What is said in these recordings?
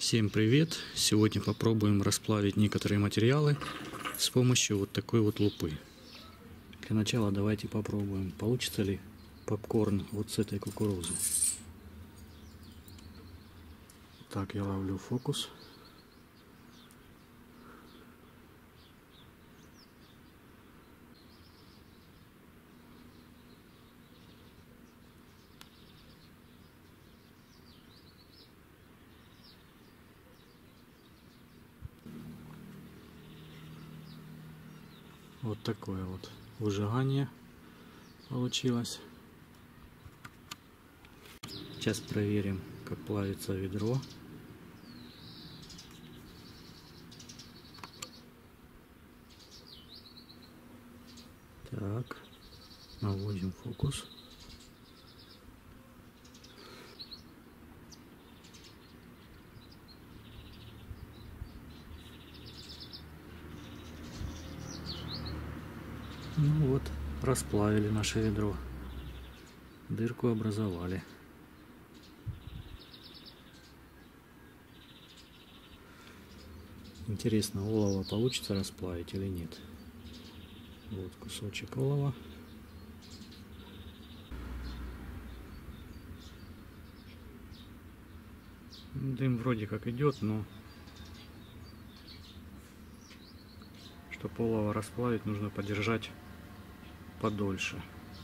Всем привет! Сегодня попробуем расплавить некоторые материалы с помощью вот такой вот лупы. Для начала давайте попробуем, получится ли попкорн вот с этой кукурузы. Так, я ловлю фокус. Вот такое вот выжигание получилось. Сейчас проверим, как плавится ведро. Так, наводим фокус. Ну вот, расплавили наше ведро. Дырку образовали. Интересно, олово получится расплавить или нет. Вот кусочек олова. Дым вроде как идет, но чтобы олово расплавить, нужно подержать подольше.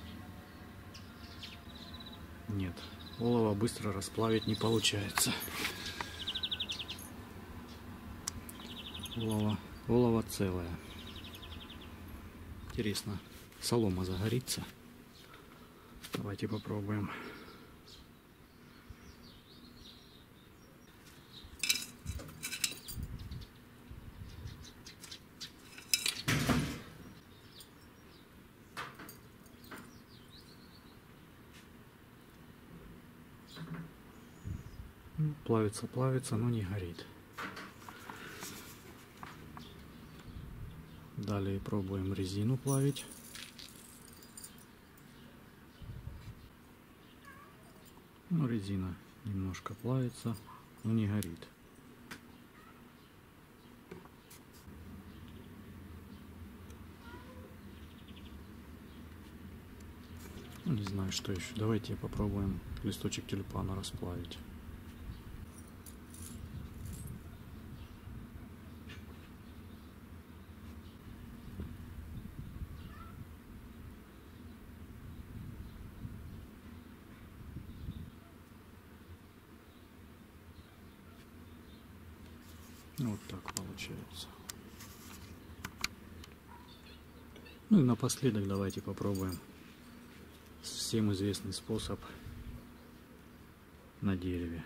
Нет, олово быстро расплавить не получается. Олово целое. Интересно, солома загорится. Давайте попробуем. Плавится, но не горит. Далее пробуем резину плавить. Ну, резина немножко плавится, но не горит. Ну, не знаю, что еще. Давайте попробуем листочек тюльпана расплавить. Вот так получается. Ну и напоследок давайте попробуем всем известный способ на дереве.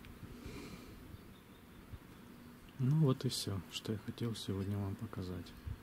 Ну вот и все, что я хотел сегодня вам показать.